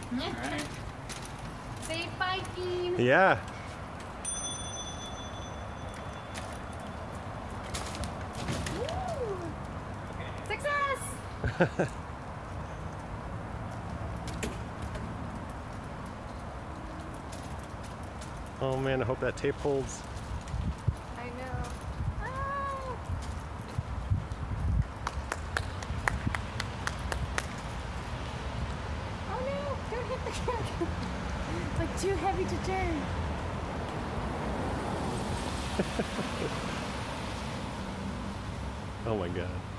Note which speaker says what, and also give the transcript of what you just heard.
Speaker 1: Alright.
Speaker 2: Safe biking.
Speaker 3: Yeah.
Speaker 2: Woo. Success.
Speaker 3: Oh man, I hope that tape holds.
Speaker 2: I know. Ah. Oh no, don't hit the camera. It's like too heavy to turn.
Speaker 3: Oh my god.